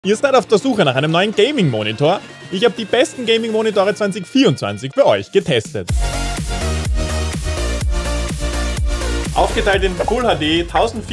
Ihr seid auf der Suche nach einem neuen Gaming-Monitor? Ich habe die besten Gaming-Monitore 2024 für euch getestet. Aufgeteilt in Full HD,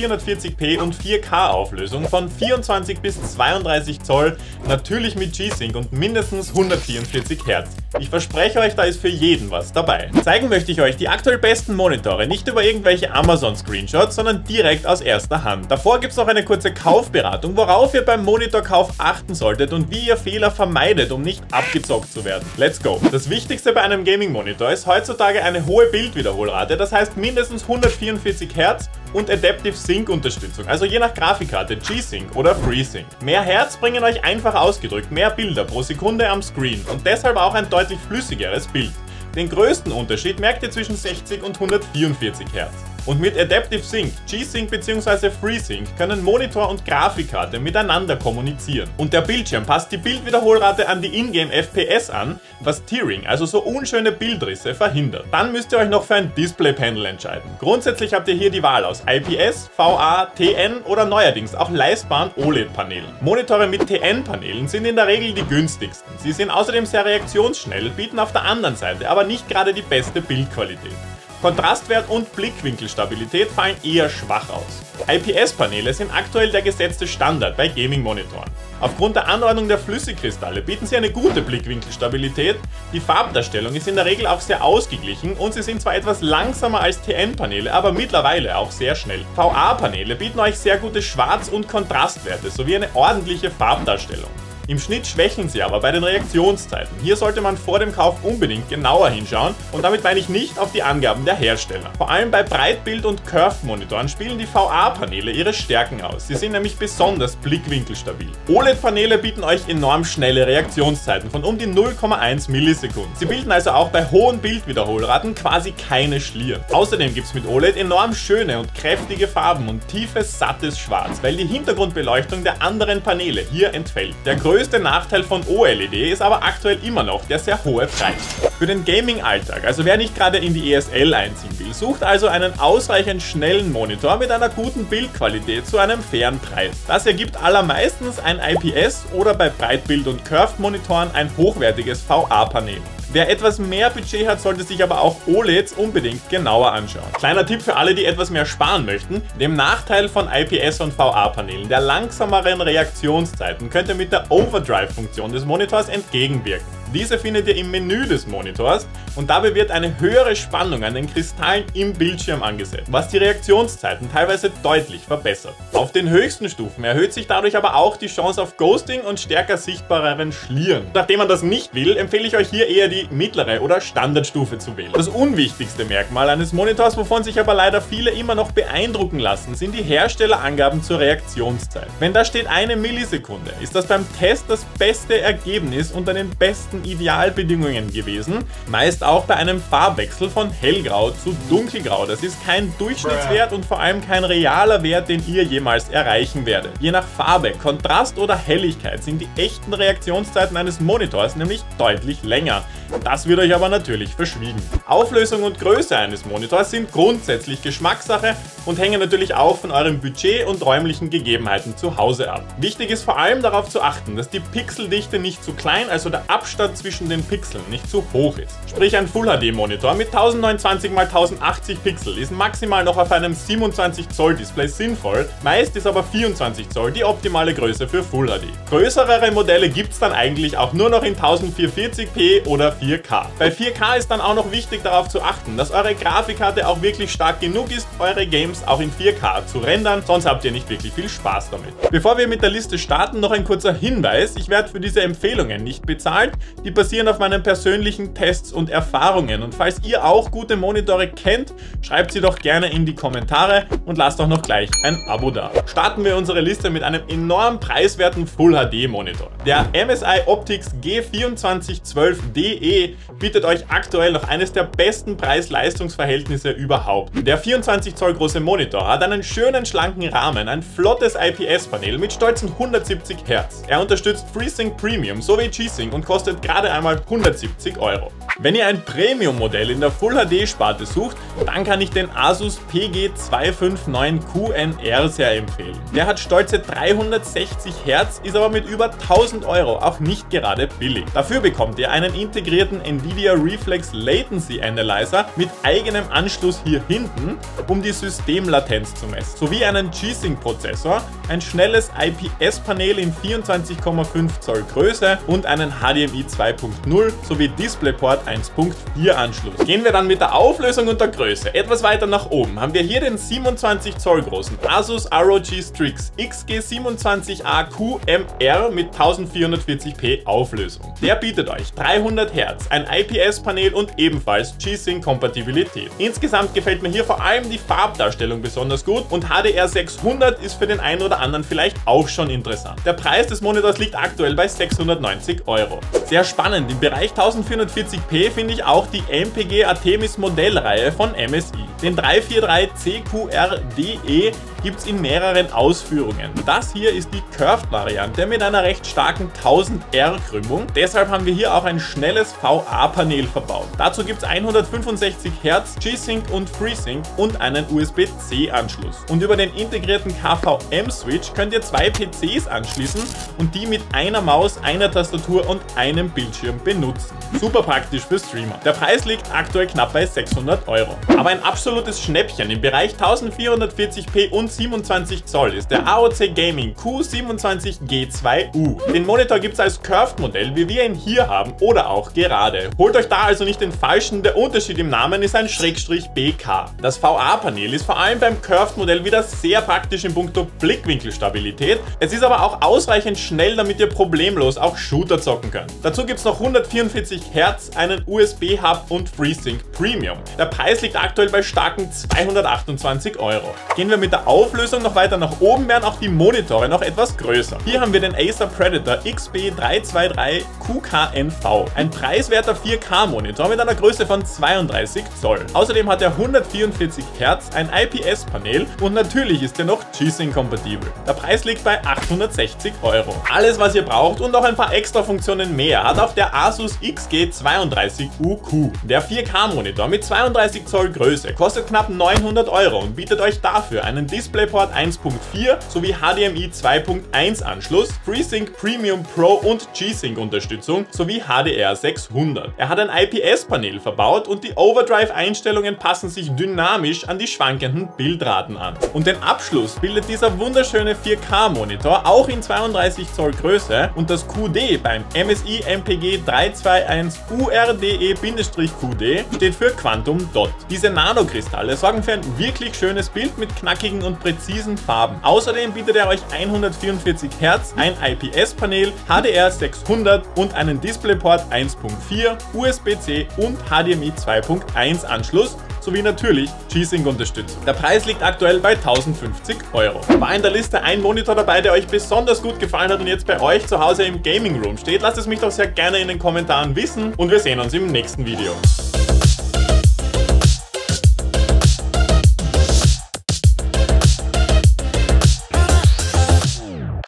1440p und 4K Auflösung von 24 bis 32 Zoll, natürlich mit G-Sync und mindestens 144 Hertz. Ich verspreche euch, da ist für jeden was dabei. Zeigen möchte ich euch die aktuell besten Monitore, nicht über irgendwelche Amazon-Screenshots, sondern direkt aus erster Hand. Davor gibt es noch eine kurze Kaufberatung, worauf ihr beim Monitorkauf achten solltet und wie ihr Fehler vermeidet, um nicht abgezockt zu werden. Let's go! Das Wichtigste bei einem Gaming-Monitor ist heutzutage eine hohe Bildwiederholrate, das heißt mindestens 144 Hertz und Adaptive Sync Unterstützung, also je nach Grafikkarte G-Sync oder FreeSync. Mehr Hertz bringen euch einfach ausgedrückt mehr Bilder pro Sekunde am Screen und deshalb auch ein deutlich flüssigeres Bild. Den größten Unterschied merkt ihr zwischen 60 und 144 Hertz. Und mit Adaptive Sync, G-Sync bzw. FreeSync können Monitor und Grafikkarte miteinander kommunizieren. Und der Bildschirm passt die Bildwiederholrate an die Ingame FPS an, was Tearing, also so unschöne Bildrisse, verhindert. Dann müsst ihr euch noch für ein Display-Panel entscheiden. Grundsätzlich habt ihr hier die Wahl aus IPS, VA, TN oder neuerdings auch leistbaren OLED-Panelen. Monitore mit TN-Panelen sind in der Regel die günstigsten. Sie sind außerdem sehr reaktionsschnell, bieten auf der anderen Seite aber nicht gerade die beste Bildqualität. Kontrastwert und Blickwinkelstabilität fallen eher schwach aus. IPS-Paneele sind aktuell der gesetzte Standard bei Gaming-Monitoren. Aufgrund der Anordnung der Flüssigkristalle bieten sie eine gute Blickwinkelstabilität, die Farbdarstellung ist in der Regel auch sehr ausgeglichen und sie sind zwar etwas langsamer als TN-Paneele, aber mittlerweile auch sehr schnell. VA-Paneele bieten euch sehr gute Schwarz- und Kontrastwerte sowie eine ordentliche Farbdarstellung. Im Schnitt schwächeln sie aber bei den Reaktionszeiten. Hier sollte man vor dem Kauf unbedingt genauer hinschauen und damit meine ich nicht auf die Angaben der Hersteller. Vor allem bei Breitbild- und Curved-Monitoren spielen die VA-Paneele ihre Stärken aus. Sie sind nämlich besonders blickwinkelstabil. OLED-Paneele bieten euch enorm schnelle Reaktionszeiten von um die 0,1 Millisekunden. Sie bilden also auch bei hohen Bildwiederholraten quasi keine Schlieren. Außerdem gibt es mit OLED enorm schöne und kräftige Farben und tiefes, sattes Schwarz, weil die Hintergrundbeleuchtung der anderen Paneele hier entfällt. Der größte Nachteil von OLED ist aber aktuell immer noch der sehr hohe Preis. Für den Gaming-Alltag, also wer nicht gerade in die ESL einziehen will, sucht also einen ausreichend schnellen Monitor mit einer guten Bildqualität zu einem fairen Preis. Das ergibt allermeistens ein IPS oder bei Breitbild- und Curved-Monitoren ein hochwertiges VA-Panel. Wer etwas mehr Budget hat, sollte sich aber auch OLEDs unbedingt genauer anschauen. Kleiner Tipp für alle, die etwas mehr sparen möchten: Dem Nachteil von IPS- und VA-Paneelen, der langsameren Reaktionszeiten, könnt ihr mit der Overdrive-Funktion des Monitors entgegenwirken. Diese findet ihr im Menü des Monitors und dabei wird eine höhere Spannung an den Kristallen im Bildschirm angesetzt, was die Reaktionszeiten teilweise deutlich verbessert. Auf den höchsten Stufen erhöht sich dadurch aber auch die Chance auf Ghosting und stärker sichtbareren Schlieren. Nachdem man das nicht will, empfehle ich euch hier eher die mittlere oder Standardstufe zu wählen. Das unwichtigste Merkmal eines Monitors, wovon sich aber leider viele immer noch beeindrucken lassen, sind die Herstellerangaben zur Reaktionszeit. Wenn da steht 1 Millisekunde, ist das beim Test das beste Ergebnis unter den besten Idealbedingungen gewesen, meist auch bei einem Farbwechsel von hellgrau zu dunkelgrau. Das ist kein Durchschnittswert und vor allem kein realer Wert, den ihr jemals erreichen werdet. Je nach Farbe, Kontrast oder Helligkeit sind die echten Reaktionszeiten eines Monitors nämlich deutlich länger. Das wird euch aber natürlich verschwiegen. Auflösung und Größe eines Monitors sind grundsätzlich Geschmackssache und hängen natürlich auch von eurem Budget und räumlichen Gegebenheiten zu Hause ab. Wichtig ist vor allem darauf zu achten, dass die Pixeldichte nicht zu klein, also der Abstand zwischen den Pixeln nicht zu hoch ist. Sprich, ein Full HD Monitor mit 1029 x 1080 Pixel ist maximal noch auf einem 27 Zoll Display sinnvoll, meist ist aber 24 Zoll die optimale Größe für Full HD. Größere Modelle gibt es dann eigentlich auch nur noch in 1440p oder 4K. Bei 4K ist dann auch noch wichtig darauf zu achten, dass eure Grafikkarte auch wirklich stark genug ist, eure Games auch in 4K zu rendern, sonst habt ihr nicht wirklich viel Spaß damit. Bevor wir mit der Liste starten, noch ein kurzer Hinweis: Ich werde für diese Empfehlungen nicht bezahlt, die basieren auf meinen persönlichen Tests und Erfahrungen und falls ihr auch gute Monitore kennt, schreibt sie doch gerne in die Kommentare und lasst auch noch gleich ein Abo da. Starten wir unsere Liste mit einem enorm preiswerten Full HD Monitor. Der MSI Optix G2412DE bietet euch aktuell noch eines der besten Preis-Leistungs-Verhältnisse überhaupt. Der 24 Zoll große Monitor hat einen schönen schlanken Rahmen, ein flottes IPS-Panel mit stolzen 170 Hertz. Er unterstützt FreeSync Premium sowie G-Sync und kostet gerade einmal 170 €. Wenn ihr ein Premium-Modell in der Full HD-Sparte sucht, dann kann ich den Asus PG259QNR sehr empfehlen. Der hat stolze 360 Hz, ist aber mit über 1000 Euro auch nicht gerade billig. Dafür bekommt ihr einen integrierten Nvidia Reflex Latency Analyzer mit eigenem Anschluss hier hinten, um die Systemlatenz zu messen, sowie einen G-Sync-Prozessor, ein schnelles IPS-Panel in 24,5 Zoll Größe und einen HDMI 2.0 sowie DisplayPort 1.4 Anschluss. Gehen wir dann mit der Auflösung und der Größe etwas weiter nach oben, haben wir hier den 27 Zoll großen Asus ROG Strix XG27A QMR mit 1440p Auflösung. Der bietet euch 300 Hz, ein IPS-Panel und ebenfalls G-Sync-Kompatibilität. Insgesamt gefällt mir hier vor allem die Farbdarstellung besonders gut und HDR 600 ist für den einen oder anderen vielleicht auch schon interessant. Der Preis des Monitors liegt aktuell bei 690 Euro. Sehr spannend, im Bereich 1440p finde ich auch die MPG Artemis Modellreihe von MSI. Den 343CQRDE gibt es in mehreren Ausführungen. Das hier ist die Curved-Variante mit einer recht starken 1000R-Krümmung. Deshalb haben wir hier auch ein schnelles VA-Panel verbaut. Dazu gibt es 165 Hz G-Sync und FreeSync und einen USB-C-Anschluss. Und über den integrierten KVM-Switch könnt ihr zwei PCs anschließen und die mit einer Maus, einer Tastatur und einem Bildschirm benutzen. Super praktisch für Streamer. Der Preis liegt aktuell knapp bei 600 Euro. Aber ein absolutes Schnäppchen im Bereich 1440p und 27 Zoll ist der AOC Gaming Q27G2U. Den Monitor gibt es als Curved-Modell, wie wir ihn hier haben, oder auch gerade. Holt euch da also nicht den falschen, der Unterschied im Namen ist ein /BK. Das VA-Panel ist vor allem beim Curved-Modell wieder sehr praktisch in puncto Blickwinkelstabilität. Es ist aber auch ausreichend schnell, damit ihr problemlos auch Shooter zocken könnt. Dazu gibt es noch 144 Hz, einen USB-Hub und FreeSync Premium. Der Preis liegt aktuell bei starken 228 Euro. Gehen wir mit der Auflösung noch weiter nach oben, werden auch die Monitore noch etwas größer. Hier haben wir den Acer Predator XB323QKNV, ein preiswerter 4K-Monitor mit einer Größe von 32 Zoll. Außerdem hat er 144 Hz, ein IPS-Panel und natürlich ist er noch G-Sync-kompatibel. Der Preis liegt bei 860 Euro. Alles, was ihr braucht und auch ein paar extra Funktionen mehr, hat auch der Asus XG32UQ. Der 4K-Monitor mit 32 Zoll Größe kostet knapp 900 Euro und bietet euch dafür einen DisplayPort 1.4 sowie HDMI 2.1 Anschluss, FreeSync Premium Pro und G-Sync Unterstützung sowie HDR 600. Er hat ein IPS-Panel verbaut und die Overdrive-Einstellungen passen sich dynamisch an die schwankenden Bildraten an. Und den Abschluss bildet dieser wunderschöne 4K-Monitor auch in 32 Zoll Größe und das QD beim MSI MPG 321URDE-QD steht für Quantum Dot. Diese Nanokristalle sorgen für ein wirklich schönes Bild mit knackigen und präzisen Farben. Außerdem bietet er euch 144 Hz, ein IPS-Panel, HDR 600 und einen DisplayPort 1.4, USB-C und HDMI 2.1 Anschluss sowie natürlich G-Sync-Unterstützung. Der Preis liegt aktuell bei 1050 Euro. War in der Liste ein Monitor dabei, der euch besonders gut gefallen hat und jetzt bei euch zu Hause im Gaming Room steht? Lasst es mich doch sehr gerne in den Kommentaren wissen und wir sehen uns im nächsten Video.